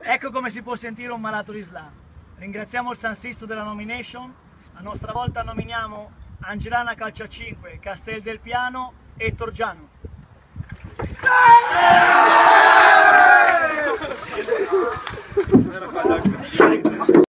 Ecco come si può sentire un malato di slam. Ringraziamo il San Sisto della nomination. A nostra volta nominiamo Angelana Calciacinque, Castel del Piano e Torgiano.